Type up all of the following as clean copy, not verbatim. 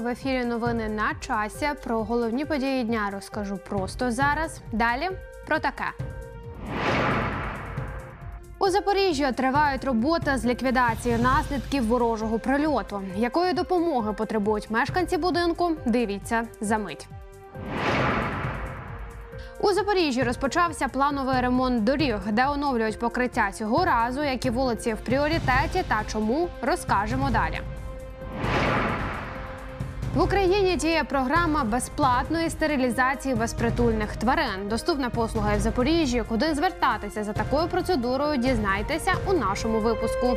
В ефірі новини на часі. Про головні події дня розкажу просто зараз. Далі про таке. У Запоріжжі тривають роботи з ліквідації наслідків ворожого прильоту. Якої допомоги потребують мешканці будинку? Дивіться за мить. У Запоріжжі розпочався плановий ремонт доріг, де оновлюють покриття цього разу, які вулиці в пріоритеті та чому – розкажемо далі. В Україні діє програма безплатної стерилізації безпритульних тварин. Доступна послуга і в Запоріжжі. Куди звертатися за такою процедурою, дізнайтеся у нашому випуску.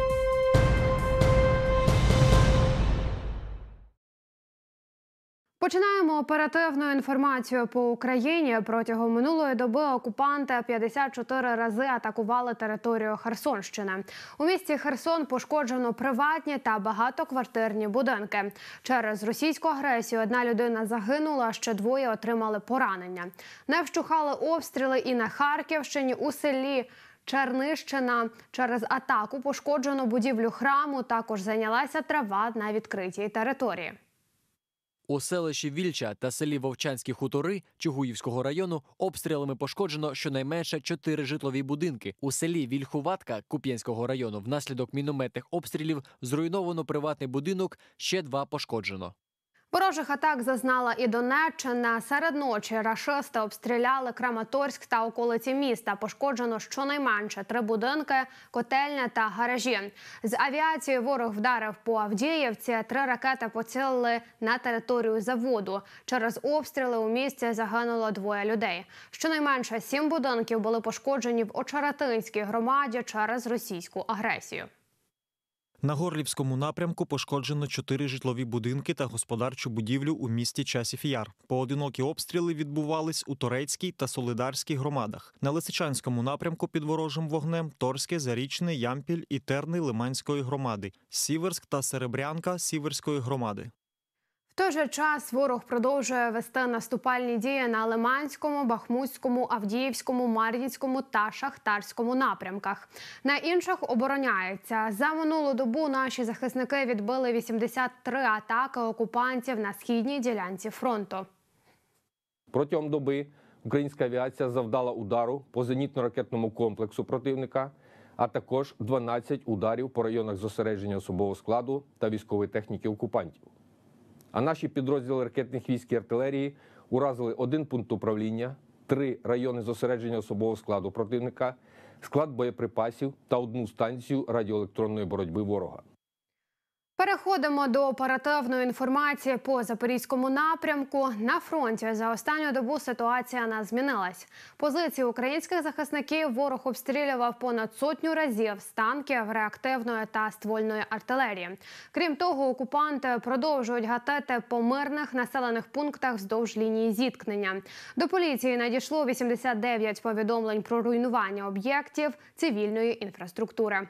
Починаємо оперативну інформацію по Україні. Протягом минулої доби окупанти 54 рази атакували територію Херсонщини. У місті Херсон пошкоджено приватні та багатоквартирні будинки. Через російську агресію одна людина загинула, ще двоє отримали поранення. Не вщухали обстріли і на Харківщині у селі Чернищина. Через атаку пошкоджено будівлю храму, також зайнялася трава на відкритій території. У селищі Вільча та селі Вовчанські хутори Чугуївського району обстрілами пошкоджено щонайменше 4 житлові будинки. У селі Вільхуватка Куп'янського району внаслідок мінометних обстрілів зруйновано приватний будинок, ще 2 пошкоджено. Ворожих атак зазнала і Донеччина. Серед ночі рашисти обстріляли Краматорськ та околиці міста. Пошкоджено щонайменше 3 будинки, котельня та гаражі. З авіації ворог вдарив по Авдіївці. 3 ракети поцілили на територію заводу. Через обстріли у місті загинуло 2 людей. Щонайменше 7 будинків були пошкоджені в Очеретинській громаді через російську агресію. На Горлівському напрямку пошкоджено 4 житлові будинки та господарчу будівлю у місті Часів Яр. Поодинокі обстріли відбувались у Торецькій та Солидарській громадах. На Лисичанському напрямку під ворожим вогнем Торське, Зарічне, Ямпіль і Терни Лиманської громади, Сіверськ та Серебрянка Сіверської громади. В той же час ворог продовжує вести наступальні дії на Лиманському, Бахмутському, Авдіївському, Мар'їнському та Шахтарському напрямках. На інших обороняється. За минулу добу наші захисники відбили 83 атаки окупантів на східній ділянці фронту. Протягом доби українська авіація завдала удару по зенітно-ракетному комплексу противника, а також 12 ударів по районах зосередження особового складу та військової техніки окупантів. А наші підрозділи ракетних військ і артилерії уразили 1 пункт управління, 3 райони зосередження особового складу противника, склад боєприпасів та 1 станцію радіоелектронної боротьби ворога. Переходимо до оперативної інформації по Запорізькому напрямку. На фронті за останню добу ситуація не змінилась. Позиції українських захисників ворог обстрілював понад 100 разів з танків, реактивної та ствольної артилерії. Крім того, окупанти продовжують гатити по мирних населених пунктах вздовж лінії зіткнення. До поліції надійшло 89 повідомлень про руйнування об'єктів цивільної інфраструктури.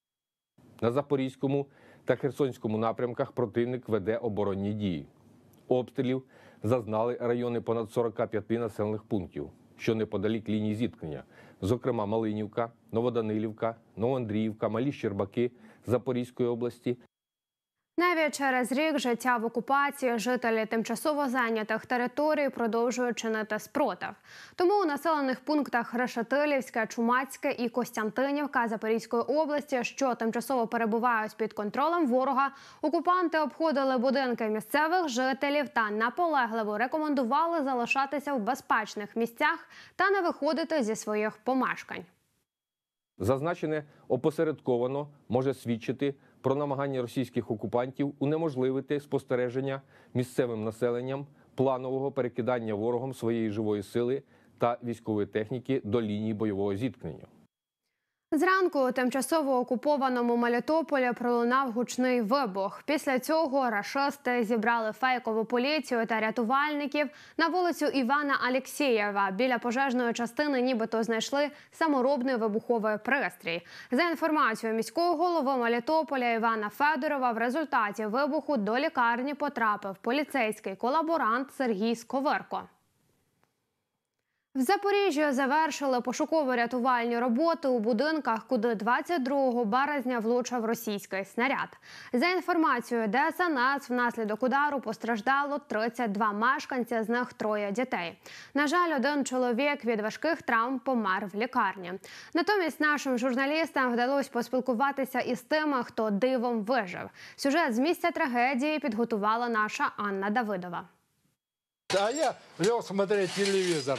На Запорізькому та Херсонському напрямках противник веде оборонні дії. Обстрілів зазнали райони понад 45 населених пунктів, що неподалік лінії зіткнення, зокрема Малинівка, Новоданилівка, Новоандріївка, Малі Щербаки Запорізької області. Навіть через рік життя в окупації жителі тимчасово зайнятих територій продовжують чинити спротив. Тому у населених пунктах Решетилівське, Чумацьке і Костянтинівка Запорізької області, що тимчасово перебувають під контролем ворога, окупанти обходили будинки місцевих жителів та наполегливо рекомендували залишатися в безпечних місцях та не виходити зі своїх помешкань. Зазначене опосередковано може свідчити про намагання російських окупантів унеможливити спостереження місцевим населенням планового перекидання ворогом своєї живої сили та військової техніки до лінії бойового зіткнення. Зранку у тимчасово окупованому Мелітополі пролунав гучний вибух. Після цього рашисти зібрали фейкову поліцію та рятувальників на вулицю Івана Алєксєєва. Біля пожежної частини нібито знайшли саморобний вибуховий пристрій. За інформацією міського голови Мелітополя Івана Федорова, в результаті вибуху до лікарні потрапив поліцейський колаборант Сергій Сковирко. В Запоріжжі завершили пошуково-рятувальні роботи у будинках, куди 22 березня влучив російський снаряд. За інформацією ДСНС, внаслідок удару постраждало 32 мешканці, з них 3 дітей. На жаль, один чоловік від важких травм помер в лікарні. Натомість нашим журналістам вдалося поспілкуватися із тими, хто дивом вижив. Сюжет з місця трагедії підготувала наша Анна Давидова. А я лег смотреть телевизор.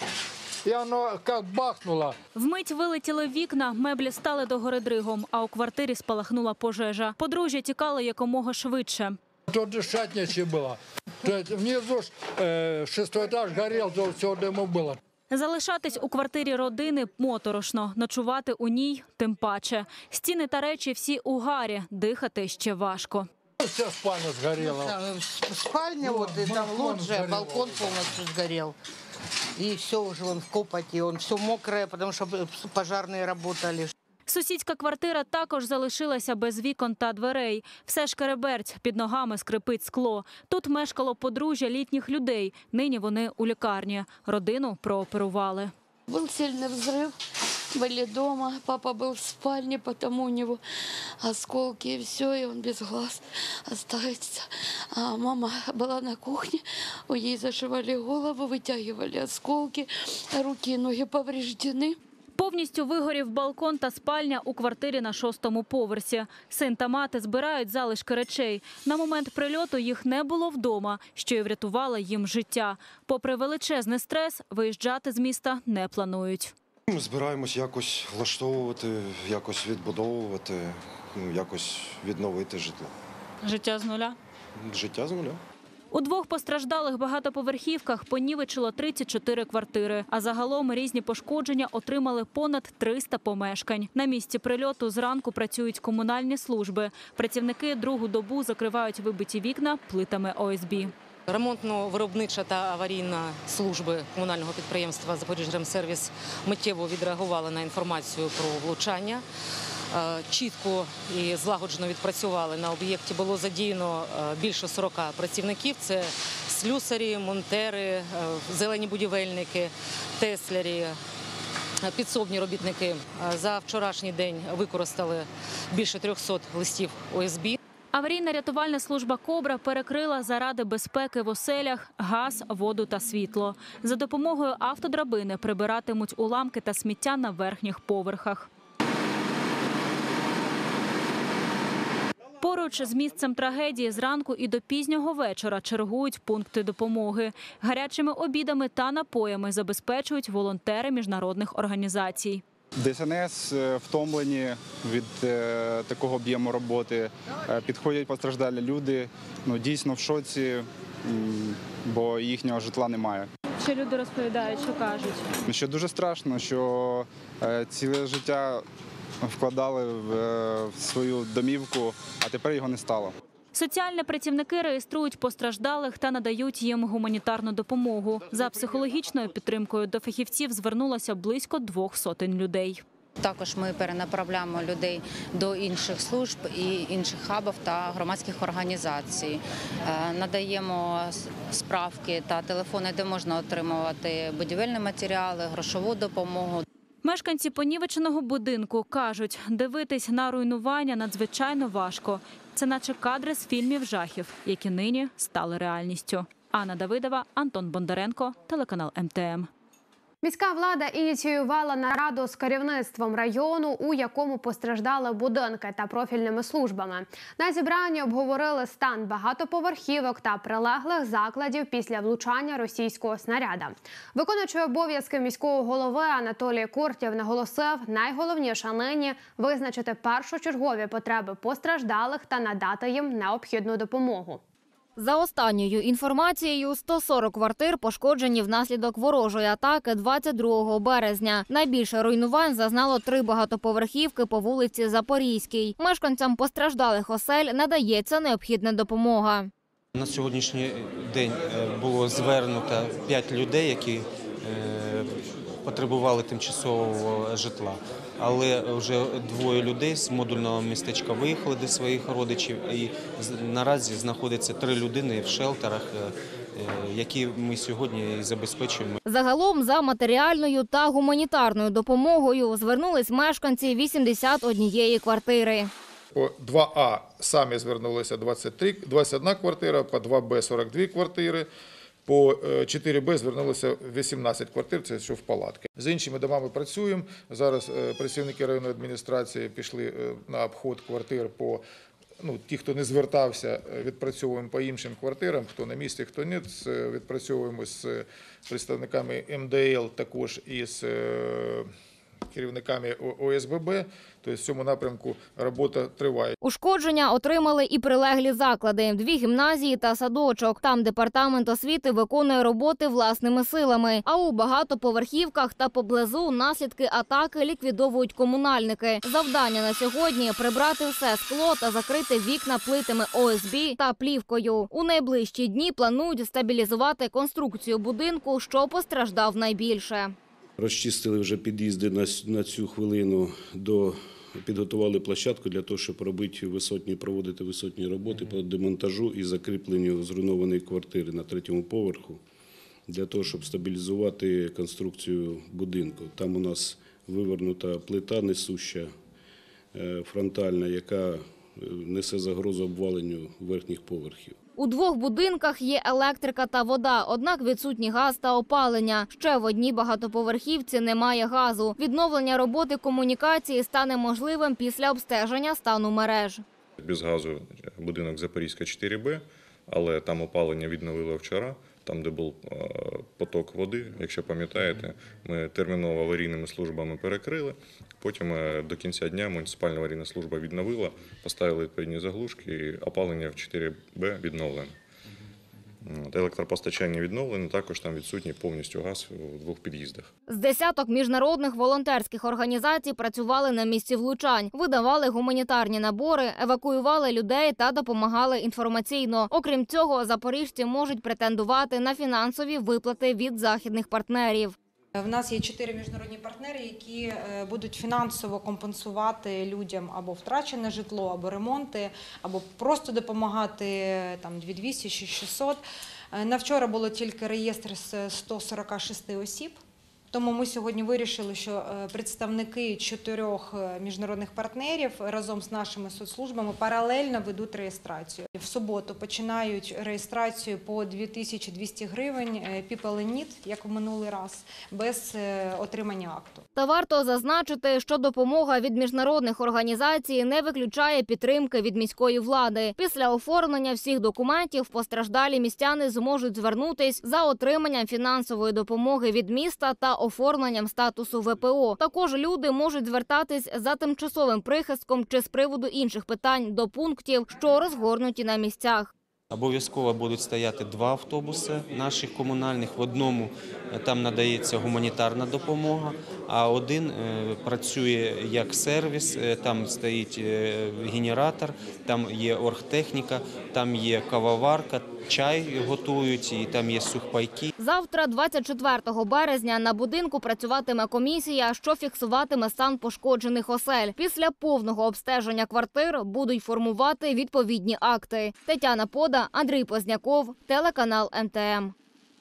И оно как бахнуло. Вмить вилетіли вікна, меблі стали догори дригом, а у квартирі спалахнула пожежа. Подружжя тікало якомога швидше. Тут дышать нечем было. Внизу шестой этаж горел, то все дыму было. Залишатись у квартирі родини моторошно, ночувати у ній тим паче. Стіни та речі всі у гарі, дихати ще важко. Вся спальня сгорела. Спальня, вот, и там лоджия, балкон полностью сгорел. И все уже он в копоти, он все мокрое, потому что пожарные работали. Сусідська квартира також залишилася без вікон та дверей. Все шкереберть, під ногами скрипить скло. Тут мешкало подружжя літніх людей. Нині вони у лікарні. Родину прооперували. Был сильный взрыв, были дома, папа был в спальне, потому у него осколки и все, и он без глаз остается. А мама была на кухне, у ей зашивали голову, вытягивали осколки, руки и ноги повреждены. Повністю вигорів балкон та спальня у квартирі на 6-му поверсі. Син та мати збирають залишки речей. На момент прильоту їх не було вдома, що й врятувало їм життя. Попри величезний стрес, виїжджати з міста не планують. Ми збираємось якось влаштовувати, якось відбудовувати, якось відновити житло. Життя з нуля? Життя з нуля. У 2 постраждалих багатоповерхівках понівечило 34 квартири, а загалом різні пошкодження отримали понад 300 помешкань. На місці прильоту зранку працюють комунальні служби. Працівники другу добу закривають вибиті вікна плитами ОСБ. Ремонтно-виробнича та аварійна служби комунального підприємства «Запоріжремсервіс» миттєво відреагували на інформацію про влучання. Чітко і злагоджено відпрацювали. На об'єкті було задіяно більше 40 працівників. Це слюсарі, монтери, зелені будівельники, теслярі, підсобні робітники. За вчорашній день використали більше 300 листів ОСБ. Аварійна рятувальна служба «Кобра» перекрила заради безпеки в оселях газ, воду та світло. За допомогою автодрабини прибиратимуть уламки та сміття на верхніх поверхах. Поруч з місцем трагедії зранку і до пізнього вечора чергують пункти допомоги. Гарячими обідами та напоями забезпечують волонтери міжнародних організацій. ДСНС втомлені від такого об'єму роботи. Підходять постраждалі люди, дійсно в шоці, бо їхнього житла немає. Що люди розповідають, що кажуть? Що дуже страшно, що ціле життя вкладали в свою домівку, а тепер його не стало. Соціальні працівники реєструють постраждалих та надають їм гуманітарну допомогу. За психологічною підтримкою до фахівців звернулося близько 200 людей. Також ми перенаправляємо людей до інших служб і інших хабів та громадських організацій. Надаємо справки та телефони, де можна отримувати будівельні матеріали, грошову допомогу. Мешканці понівеченого будинку кажуть, дивитись на руйнування надзвичайно важко. Це наче кадри з фільмів жахів, які нині стали реальністю. Анна Давидова, Антон Бондаренко, телеканал МТМ. Міська влада ініціювала нараду з керівництвом району, у якому постраждали будинки та профільними службами. На зібранні обговорили стан багатоповерхівок та прилеглих закладів після влучання російського снаряда. Виконуючий обов'язки міського голови Анатолій Куртєв наголосив, найголовніше нині – визначити першочергові потреби постраждалих та надати їм необхідну допомогу. За останньою інформацією, 140 квартир пошкоджені внаслідок ворожої атаки 22 березня. Найбільше руйнувань зазнало 3 багатоповерхівки по вулиці Запорізькій. Мешканцям постраждалих осель надається необхідна допомога. На сьогоднішній день було звернуто 5 людей, які потребували тимчасового житла. Але вже 2 людей з модульного містечка виїхали до своїх родичів і наразі знаходяться 3 людини в шелтерах які ми сьогодні забезпечуємо. Загалом за матеріальною та гуманітарною допомогою звернулись мешканці 81 квартири. По 2А самі звернулися 21 квартира, по 2Б 42 квартири, по 4Б звернулося 18 квартир, це що в палатки. З іншими домами працюємо. Зараз працівники районної адміністрації пішли на обход квартир по ті, хто не звертався, відпрацьовуємо по іншим квартирам, хто на місці, хто ні. Відпрацьовуємо з представниками МДЛ, також і з керівниками ОСББ. Тобто в цьому напрямку робота триває. Ушкодження отримали і прилеглі заклади – 2 гімназії та садочок. Там департамент освіти виконує роботи власними силами. А у багатоповерхівках та поблизу наслідки атаки ліквідовують комунальники. Завдання на сьогодні – прибрати все скло та закрити вікна плитами ОСБ та плівкою. У найближчі дні планують стабілізувати конструкцію будинку, що постраждав найбільше. Розчистили вже під'їзди на цю хвилину, підготували площадку для того, щоб проводити висотні роботи по демонтажу і закріпленню зруйнованої квартири на 3-му поверху, для того, щоб стабілізувати конструкцію будинку. Там у нас вивернута плита несуща, фронтальна, яка несе загрозу обваленню верхніх поверхів. У 2 будинках є електрика та вода, однак відсутній газ та опалення. Ще в одній багатоповерхівці немає газу. Відновлення роботи комунікації стане можливим після обстеження стану мереж. Без газу будинок Запорізька 4Б, але там опалення відновили вчора. Там, де був поток води, якщо пам'ятаєте, ми терміново аварійними службами перекрили. Потім до кінця дня муніципальна аварійна служба відновила, поставили відповідні заглушки і опалення в 4Б відновлено. Електропостачання відновлено, також там відсутній повністю газ у 2 під'їздах. З десяток міжнародних волонтерських організацій працювали на місці влучань, видавали гуманітарні набори, евакуювали людей та допомагали інформаційно. Окрім цього, запоріжці можуть претендувати на фінансові виплати від західних партнерів. В нас є 4 міжнародні партнери, які будуть фінансово компенсувати людям або втрачене житло, або ремонти, або просто допомагати 2200 чи 600. На вчора було тільки реєстр з 146 осіб. Тому ми сьогодні вирішили, що представники 4 міжнародних партнерів разом з нашими соцслужбами паралельно ведуть реєстрацію. В суботу починають реєстрацію по 2200 гривень People in Need, як в минулий раз, без отримання акту. Та варто зазначити, що допомога від міжнародних організацій не виключає підтримки від міської влади. Після оформлення всіх документів постраждалі містяни зможуть звернутись за отриманням фінансової допомоги від міста та оформленням статусу ВПО. Також люди можуть звертатись за тимчасовим прихистком чи з приводу інших питань до пунктів, що розгорнуті на місцях. Обов'язково будуть стояти 2 автобуси наших комунальних. В одному там надається гуманітарна допомога, а один працює як сервіс, там стоїть генератор, там є оргтехніка, там є кавоварка, чай готують і там є сухпайки. Завтра, 24 березня, на будинку працюватиме комісія, що фіксуватиме стан пошкоджених осель. Після повного обстеження квартир будуть формувати відповідні акти. Тетяна Пода, Андрій Позняков, телеканал МТМ.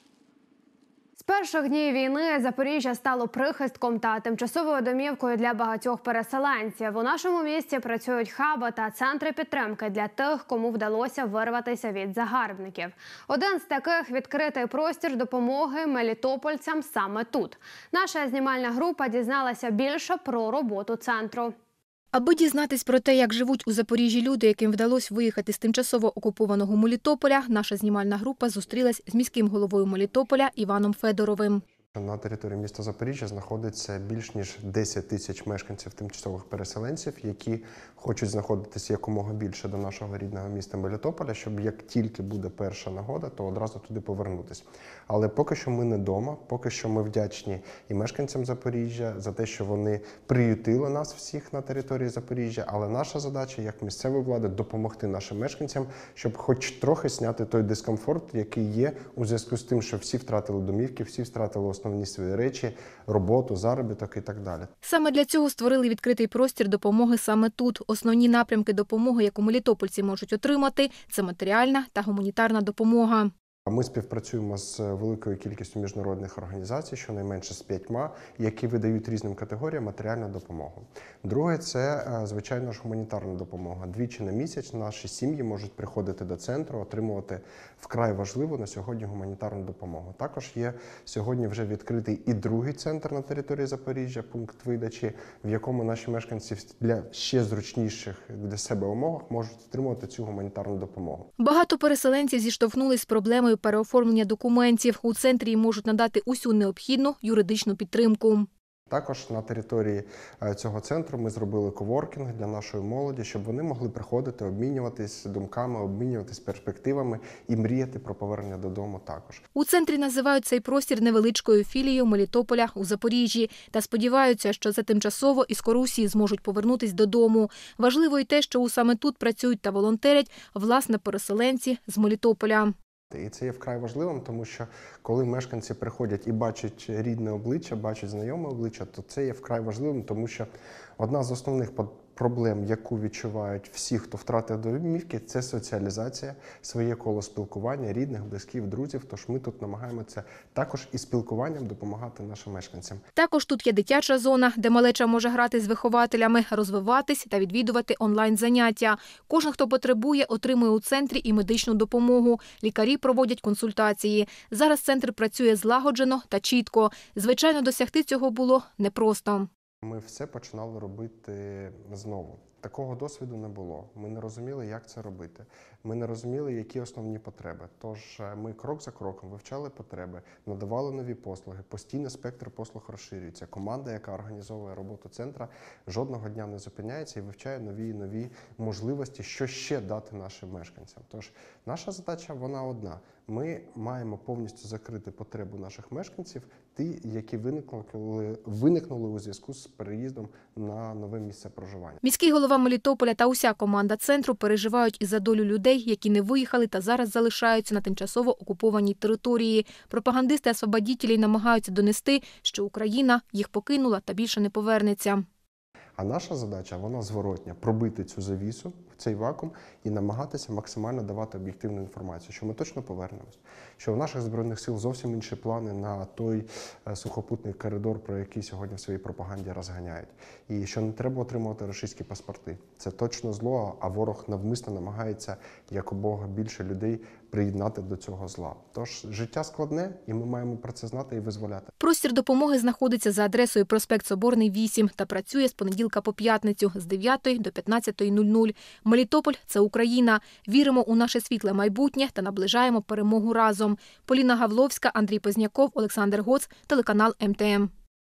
З перших днів війни Запоріжжя стало прихистком та тимчасовою домівкою для багатьох переселенців. У нашому місті працюють хаби та центри підтримки для тих, кому вдалося вирватися від загарбників. Один з таких – відкритий простір допомоги мелітопольцям саме тут. Наша знімальна група дізналася більше про роботу центру. Аби дізнатись про те, як живуть у Запоріжжі люди, яким вдалося виїхати з тимчасово окупованого Мелітополя, наша знімальна група зустрілась з міським головою Мелітополя Іваном Федоровим. На території міста Запоріжжя знаходиться більш ніж 10 тисяч мешканців тимчасових переселенців, які хочуть знаходитися якомога більше до нашого рідного міста Мелітополя, щоб як тільки буде перша нагода, то одразу туди повернутися. Але поки що ми не вдома, поки що ми вдячні і мешканцям Запоріжжя за те, що вони приютили нас всіх на території Запоріжжя, але наша задача, як місцевої влади, допомогти нашим мешканцям, щоб хоч трохи зняти той дискомфорт, який є у зв'язку з тим, що всі втратили домівки, всі втратили основні свої речі, роботу, заробіток і так далі. Саме для цього створили відкритий простір допомоги саме тут. Основні напрямки допомоги, яку мелітопольці можуть отримати – це матеріальна та гуманітарна допомога. Ми співпрацюємо з великою кількістю міжнародних організацій, щонайменше з 5, які видають різним категоріям матеріальну допомогу. Друге – це, звичайно ж, гуманітарна допомога. Двічі на місяць наші сім'ї можуть приходити до центру, отримувати вкрай важливу на сьогодні гуманітарну допомогу. Також є сьогодні вже відкритий і другий центр на території Запоріжжя, пункт видачі, в якому наші мешканці для ще зручніших для себе умовах можуть отримувати цю гуманітарну допомогу. Багато переселенців зіштовхнулись з проблемою переоформлення документів. У центрі їм можуть надати усю необхідну юридичну підтримку. Також на території цього центру ми зробили коворкінг для нашої молоді, щоб вони могли приходити, обмінюватись думками, обмінюватись перспективами і мріяти про повернення додому також. У центрі називають цей простір невеличкою філією Мелітополя у Запоріжжі та сподіваються, що це тимчасово і скоро усі зможуть повернутись додому. Важливо й те, що саме тут працюють та волонтерять, власне, переселенці з Мелітополя. І це є вкрай важливим, тому що коли мешканці приходять і бачать рідне обличчя, бачать знайоме обличчя, то це є вкрай важливим, тому що одна з основних проблем, яку відчувають всі, хто втратив домівки, це соціалізація, своє коло спілкування, рідних, близьких, друзів. Тож ми тут намагаємося також і спілкуванням допомагати нашим мешканцям. Також тут є дитяча зона, де малеча може грати з вихователями, розвиватись та відвідувати онлайн-заняття. Кожен, хто потребує, отримує у центрі і медичну допомогу. Лікарі проводять консультації. Зараз центр працює злагоджено та чітко. Звичайно, досягти цього було непросто. Ми все починали робити знову. Такого досвіду не було. Ми не розуміли, як це робити. Ми не розуміли, які основні потреби. Тож ми крок за кроком вивчали потреби, надавали нові послуги, постійно спектр послуг розширюється. Команда, яка організовує роботу центру, жодного дня не зупиняється і вивчає нові і нові можливості, що ще дати нашим мешканцям. Тож наша задача, вона одна. Ми маємо повністю закрити потребу наших мешканців, ті, які виникнули у зв'язку з переїздом на нове місце проживання. Міський голова Мелітополя та уся команда центру переживають і за долю людей, які не виїхали та зараз залишаються на тимчасово окупованій території. Пропагандисти-освободітелі намагаються донести, що Україна їх покинула та більше не повернеться. А наша задача, вона зворотня – пробити цю завісу, цей вакуум і намагатися максимально давати об'єктивну інформацію, що ми точно повернемось, що у наших Збройних сил зовсім інші плани на той сухопутний коридор, про який сьогодні в своїй пропаганді розганяють. І що не треба отримувати російські паспорти. Це точно зло, а ворог навмисно намагається якомога більше людей приєднати до цього зла. Тож життя складне, і ми маємо про це знати і визволяти. Простір допомоги знаходиться за адресою проспект Соборний, 8 та працює з понеділка по п'ятницю з 9 до 15:00. Мелітополь – це Україна. Віримо у наше світле майбутнє та наближаємо перемогу разом. Поліна Гавловська, Андрій Позняков, Олександр Гоц, телеканал МТМ.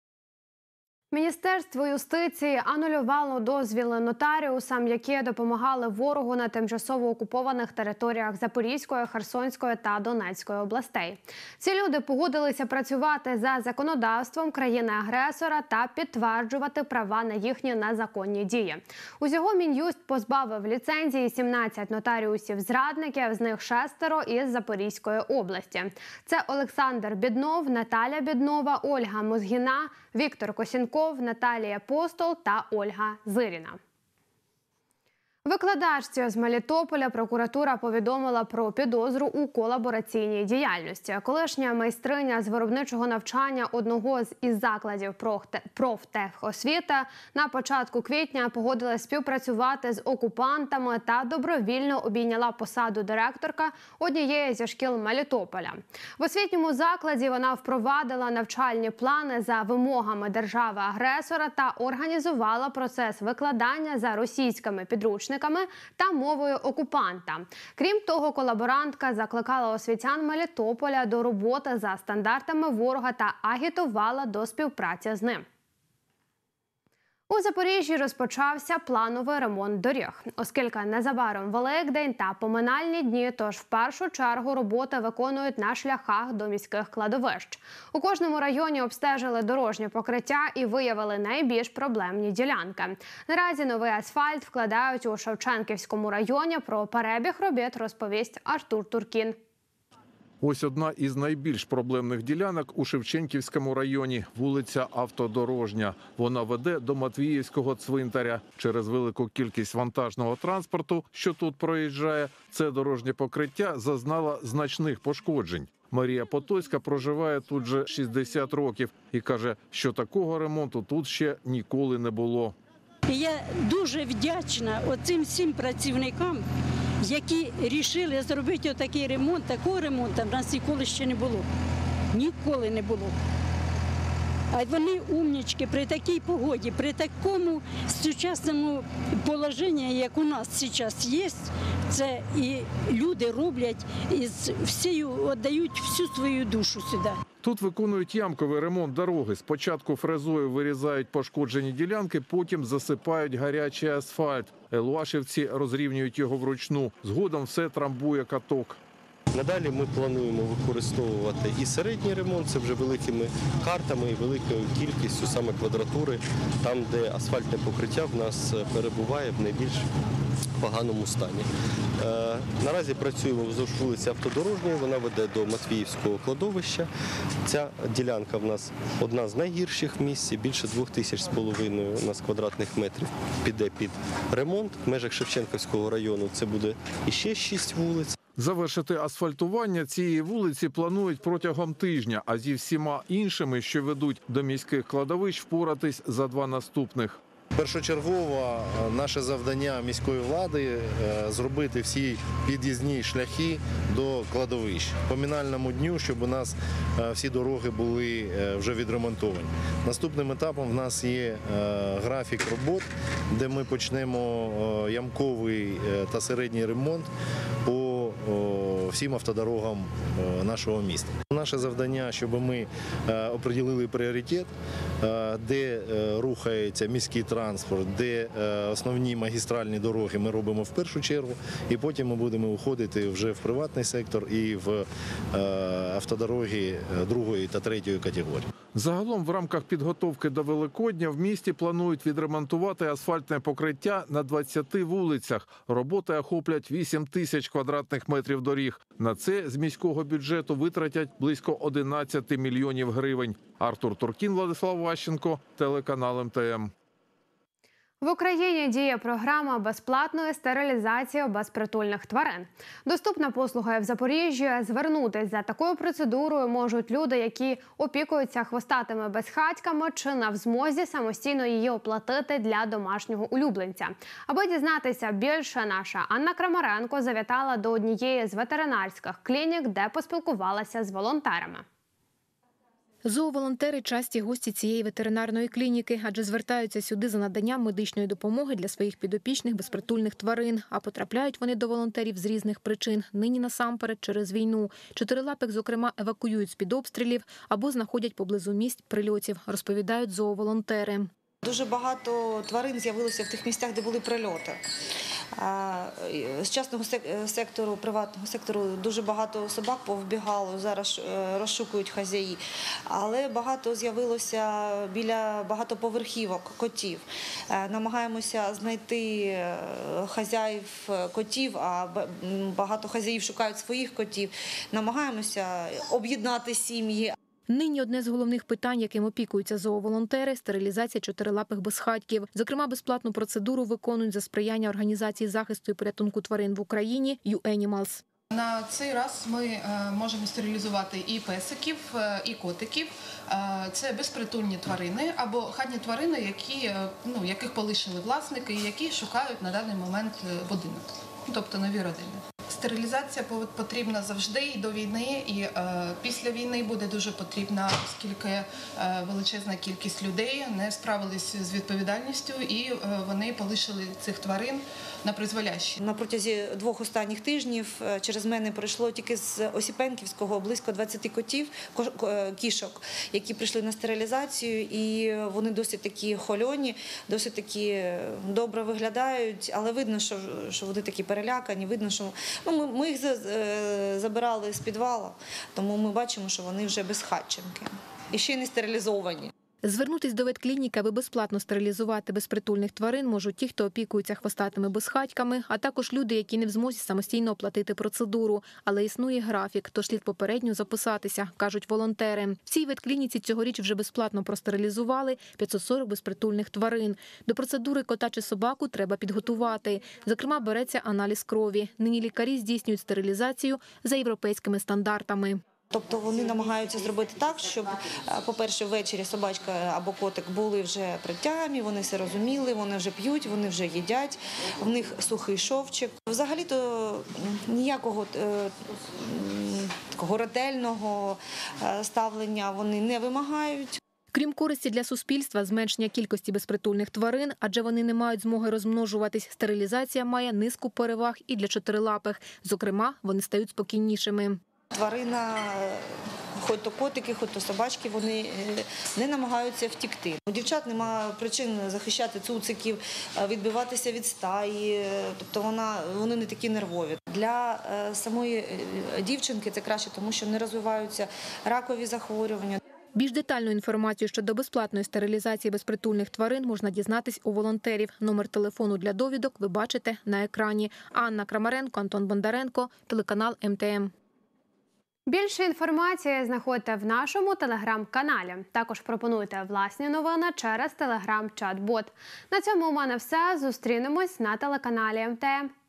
Міністерство юстиції анулювало дозвіли нотаріусам, які допомагали ворогу на тимчасово окупованих територіях Запорізької, Херсонської та Донецької областей. Ці люди погодилися працювати за законодавством країни-агресора та підтверджувати права на їхні незаконні дії. Усього Мін'юст позбавив ліцензії 17 нотаріусів-зрадників, з них 6 із Запорізької області. Це Олександр Біднов, Наталя Біднова, Ольга Мозгіна, Віктор Косінков, Наталія Постол та Ольга Зиріна. Викладачці з Мелітополя прокуратура повідомила про підозру у колабораційній діяльності. Колишня майстриня з виробничого навчання одного із закладів профтехосвіти на початку квітня погодилась співпрацювати з окупантами та добровільно обійняла посаду директорка однієї зі шкіл Мелітополя. В освітньому закладі вона впровадила навчальні плани за вимогами держави-агресора та організувала процес викладання за російськими підручниками та мовою окупанта. Крім того, колаборантка закликала освітян Мелітополя до роботи за стандартами ворога та агітувала до співпраці з ним. У Запоріжжі розпочався плановий ремонт доріг. Оскільки незабаром Великдень та поминальні дні, тож в першу чергу роботи виконують на шляхах до міських кладовищ. У кожному районі обстежили дорожнє покриття і виявили найбільш проблемні ділянки. Наразі новий асфальт вкладають у Шевченківському районі. Про перебіг робіт розповість Артур Туркін. Ось одна із найбільш проблемних ділянок у Шевченківському районі – вулиця Автодорожня. Вона веде до Матвіївського цвинтаря. Через велику кількість вантажного транспорту, що тут проїжджає, це дорожнє покриття зазнало значних пошкоджень. Марія Потоцька проживає тут вже 60 років і каже, що такого ремонту тут ще ніколи не було. Я дуже вдячна оцим всім працівникам, які вирішили зробити отакий ремонт. Такого ремонту в нас ніколи ще не було. Ніколи не було. А вони умнічки при такій погоді, при такому сучасному положенні, як у нас зараз є, це і люди роблять, і віддають всю свою душу сюди. Тут виконують ямковий ремонт дороги. Спочатку фрезою вирізають пошкоджені ділянки, потім засипають гарячий асфальт. Елуашівці розрівнюють його вручну. Згодом все трамбує каток. Надалі ми плануємо використовувати і середній ремонт, це вже великими картами і великою кількістю саме квадратури, там, де асфальтне покриття в нас перебуває в найбільш поганому стані. Наразі працюємо вздовж вулиці Автодорожньої, вона веде до Матвіївського кладовища. Ця ділянка в нас одна з найгірших в місті, більше 2500 у нас квадратних метрів піде під ремонт. В межах Шевченківського району це буде іще 6 вулиць. Завершити асфальтування цієї вулиці планують протягом тижня, а зі всіма іншими, що ведуть до міських кладовищ, впоратись за 2 наступних. Першочергово наше завдання міської влади – зробити всі під'їзні шляхи до кладовищ. По поминальному дню, щоб у нас всі дороги були вже відремонтовані. Наступним етапом в нас є графік робот, де ми почнемо ямковий та середній ремонт по всім автодорогам нашого міста. Наше завдання, щоб ми оприділили пріоритет, де рухається міський транспорт, де основні магістральні дороги ми робимо в першу чергу, і потім ми будемо уходити вже в приватний сектор і в автодороги другої та третьої категорії. Загалом в рамках підготовки до Великодня в місті планують відремонтувати асфальтне покриття на 20 вулицях. Роботи охоплять 8 тисяч квадратних метрів доріг. На це з міського бюджету витратять близько 11 мільйонів гривень. Артур Туркін, Владислав Ващенко, телеканал МТМ. В Україні діє програма безплатної стерилізації безпритульних тварин. Доступна послуга в Запоріжжі. Звернутися за такою процедурою можуть люди, які опікуються хвостатими безхатьками чи не в змозі самостійно її оплатити для домашнього улюбленця. Аби дізнатися більше, наша Анна Крамаренко завітала до однієї з ветеринарських клінік, де поспілкувалася з волонтерами. Зооволонтери – часті гості цієї ветеринарної клініки, адже звертаються сюди за наданням медичної допомоги для своїх підопічних безпритульних тварин. А потрапляють вони до волонтерів з різних причин. Нині насамперед через війну. Чотирилапих, зокрема, евакуюють з-під обстрілів або знаходять поблизу місць прильотів, розповідають зооволонтери. Дуже багато тварин з'явилося в тих місцях, де були прильоти. З частного сектору, приватного сектору дуже багато собак повбігало, зараз розшукують хазяї. Але багато з'явилося біля багатоповерхівок котів. Намагаємося знайти хазяїв котів, а багато хазяїв шукають своїх котів. Намагаємося об'єднати сім'ї. Нині одне з головних питань, яким опікуються зооволонтери – стерилізація чотирилапих безхатьків. Зокрема, безплатну процедуру виконують за сприяння організації захисту і порятунку тварин в Україні «YouAnimals». На цей раз ми можемо стерилізувати і песиків, і котиків. Це безпритульні тварини або хатні тварини, яких полишили власники і які шукають на даний момент будинок, тобто нові родини. Стерилізація потрібна завжди і до війни, і після війни буде дуже потрібна, оскільки величезна кількість людей не справились з відповідальністю і вони полишили цих тварин на призволяще. На протязі 2 останніх тижнів через мене пройшло тільки з Осіпенківського близько 20 кішок, які прийшли на стерилізацію, і вони досить такі хольоні, досить такі добре виглядають, але видно, що вони такі перелякані, видно, що ми їх забирали з підвалу, тому ми бачимо, що вони вже безхатченки і ще й не стерилізовані. Звернутись до ветклініки, аби безплатно стерилізувати безпритульних тварин можуть ті, хто опікується хвостатими безхатьками, а також люди, які не в змозі самостійно оплатити процедуру. Але існує графік, тож слід попередньо записатися, кажуть волонтери. В цій ветклініці цьогоріч вже безплатно простерилізували 540 безпритульних тварин. До процедури кота чи собаку треба підготувати. Зокрема, береться аналіз крові. Нині лікарі здійснюють стерилізацію за європейськими стандартами. Тобто вони намагаються зробити так, щоб, по-перше, ввечері собачка або котик були вже при тямі, вони все розуміли, вони вже п'ють, вони вже їдять, в них сухий шовчик. Взагалі-то ніякого такого ретельного ставлення вони не вимагають. Крім користі для суспільства, зменшення кількості безпритульних тварин, адже вони не мають змоги розмножуватись, стерилізація має низку переваг і для чотирилапих. Зокрема, вони стають спокійнішими. Тварина, хоч то котики, хоч то собачки, вони не намагаються втікти. У дівчат немає причин захищати цуциків, відбиватися від стаї, тобто вони не такі нервові. Для самої дівчинки це краще, тому що не розвиваються ракові захворювання. Більш детальну інформацію щодо безплатної стерилізації безпритульних тварин можна дізнатись у волонтерів. Номер телефону для довідок ви бачите на екрані. Анна Крамаренко, Антон Бондаренко, телеканал МТМ. Більше інформації знаходьте в нашому телеграм-каналі. Також пропонуйте власні новини через телеграм-чат-бот. На цьому у мене все. Зустрінемось на телеканалі МТМ.